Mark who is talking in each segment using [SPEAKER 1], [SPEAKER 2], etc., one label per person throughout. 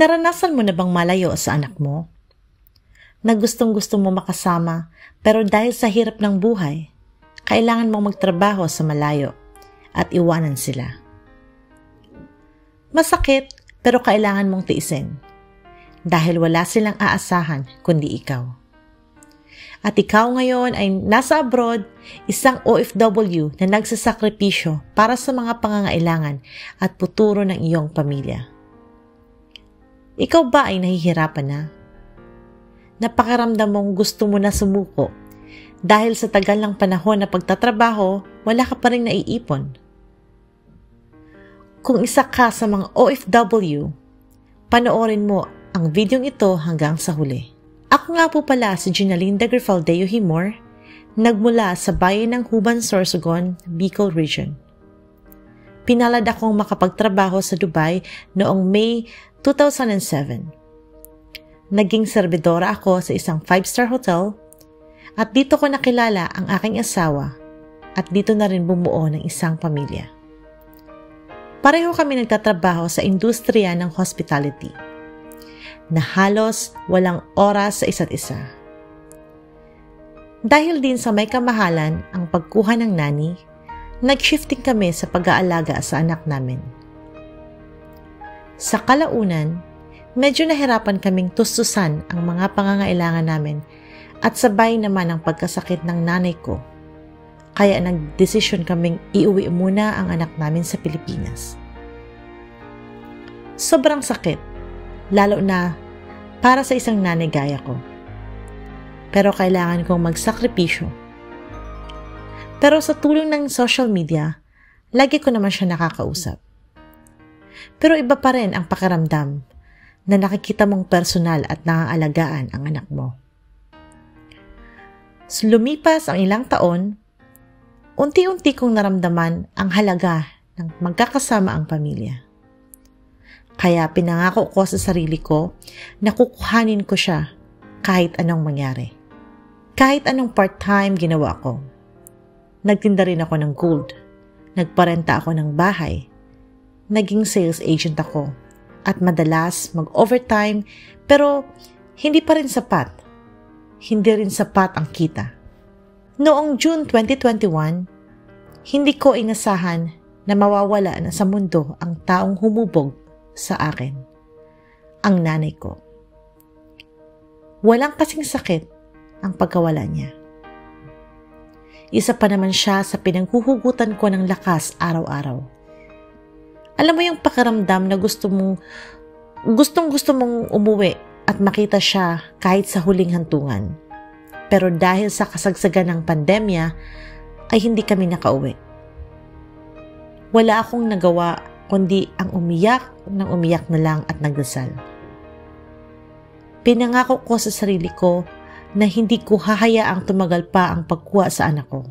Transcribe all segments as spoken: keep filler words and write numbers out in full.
[SPEAKER 1] Naranasan mo na bang malayo sa anak mo? Na gustong-gusto mo makasama pero dahil sa hirap ng buhay, kailangan mong magtrabaho sa malayo at iwanan sila. Masakit pero kailangan mong tiisin dahil wala silang aasahan kundi ikaw. At ikaw ngayon ay nasa abroad, isang O F W na nagsasakripisyo para sa mga pangangailangan at futuro ng iyong pamilya. Ikaw ba ay nahihirapan na? Napakaramdam mong gusto mo na sumuko dahil sa tagal ng panahon na pagtatrabaho, wala ka pa rin naiipon. Kung isa ka sa mga O F W, panoorin mo ang videong ito hanggang sa huli. Ako nga po pala si Ginalinda Grifaldeo Himor, nagmula sa bayan ng Huban, Sorsogon, Bicol Region. Pinalad akong makapagtrabaho sa Dubai noong May two thousand seven. Naging serbidora ako sa isang five-star hotel at dito ko nakilala ang aking asawa at dito na rin bumuo ng isang pamilya. Pareho kami nagtatrabaho sa industriya ng hospitality na halos walang oras sa isa't isa. Dahil din sa may kamahalan ang pagkuha ng nani, nag-shifting kami sa pag-aalaga sa anak namin. Sa kalaunan, medyo nahirapan kaming tustusan ang mga pangangailangan namin at sabay naman ang pagkasakit ng nanay ko. Kaya nagdesisyon kaming iuwi muna ang anak namin sa Pilipinas. Sobrang sakit, lalo na para sa isang nanay gaya ko. Pero kailangan kong magsakripisyo. Pero sa tulong ng social media, lagi ko naman siya nakakausap. Pero iba pa rin ang pakiramdam na nakikita mong personal at naaalagaan ang anak mo. Lumipas ang ilang taon, unti-unti kong naramdaman ang halaga ng magkakasama ang pamilya. Kaya pinangako ko sa sarili ko na kukuhanin ko siya kahit anong mangyari. Kahit anong part-time ginawa ko. Nagtinda rin ako ng gold. Nagparenta ako ng bahay. Naging sales agent ako at madalas mag-overtime pero hindi pa rin sapat. Hindi rin sapat ang kita. Noong June twenty twenty-one, hindi ko inasahan na mawawala na sa mundo ang taong humubog sa akin, ang nanay ko. Walang kasing sakit ang pagkawala niya. Isa pa naman siya sa pinanghuhugutan ko ng lakas araw-araw. Alam mo yung pakiramdam na gusto mong, gustong gusto mong umuwi at makita siya kahit sa huling hantungan. Pero dahil sa kasagsagan ng pandemya, ay hindi kami nakauwi. Wala akong nagawa kundi ang umiyak ng umiyak na lang at nagdasal. Pinangako ko sa sarili ko na hindi ko hahayaang tumagal pa ang pagkuha sa anak ko.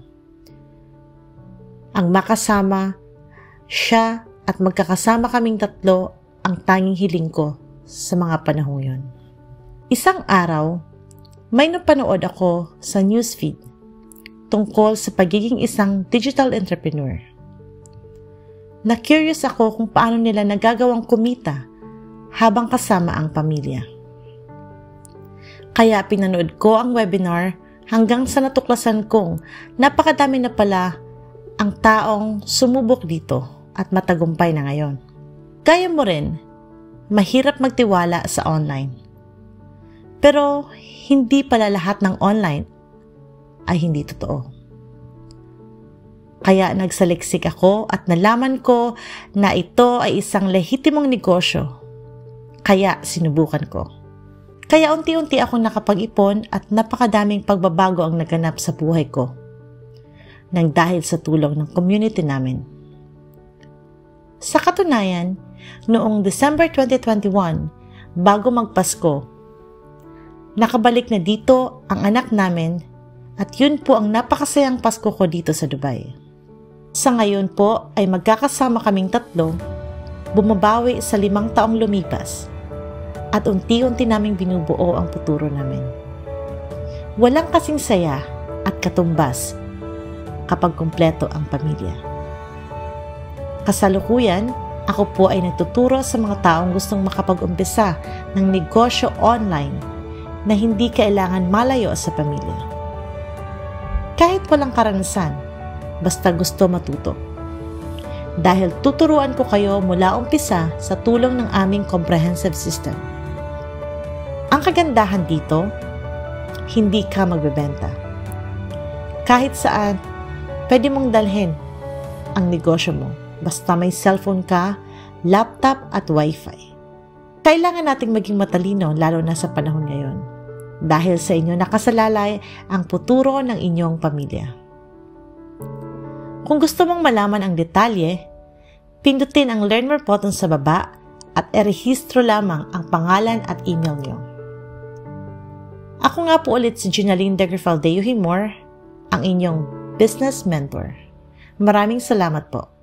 [SPEAKER 1] Ang makasama, siya at magkakasama kaming tatlo ang tanging hiling ko sa mga panahong yon. Isang araw, may napanood ako sa newsfeed tungkol sa pagiging isang digital entrepreneur. Na-curious ako kung paano nila nagagawang kumita habang kasama ang pamilya. Kaya pinanood ko ang webinar hanggang sa natuklasan kong napakadami na pala ang taong sumubok dito at matagumpay na ngayon. Kaya mo rin, mahirap magtiwala sa online. Pero hindi pala lahat ng online ay hindi totoo. Kaya nagsaliksik ako at nalaman ko na ito ay isang lehitimong negosyo. Kaya sinubukan ko. Kaya unti-unti akong nakapag-ipon at napakadaming pagbabago ang naganap sa buhay ko nang dahil sa tulong ng community namin. Sa katunayan, noong December twenty twenty-one, bago magpasko, nakabalik na dito ang anak namin at yun po ang napakasayang Pasko ko dito sa Dubai. Sa ngayon po ay magkakasama kaming tatlo, bumabawi sa limang taong lumipas at unti-unti naming binubuo ang futuro namin. Walang kasing saya at katumbas kapag kumpleto ang pamilya. Kasalukuyan, Ako po ay nagtuturo sa mga taong gustong makapag-umpisa ng negosyo online na hindi kailangan malayo sa pamilya. Kahit walang karanasan, basta gusto matuto. Dahil tuturuan ko kayo mula umpisa sa tulong ng aming comprehensive system. Ang kagandahan dito, hindi ka magbebenta. Kahit saan, pwede mong dalhin ang negosyo mo basta may cellphone ka, laptop at wifi. Kailangan nating maging matalino lalo na sa panahon ngayon dahil sa inyo nakasalalay ang futuro ng inyong pamilya. Kung gusto mong malaman ang detalye, pindutin ang Learn More button sa baba at erehistro lamang ang pangalan at email nyo. Ako nga po ulit si Ginaline Degrafaldeo Himor, ang inyong business mentor. Maraming salamat po.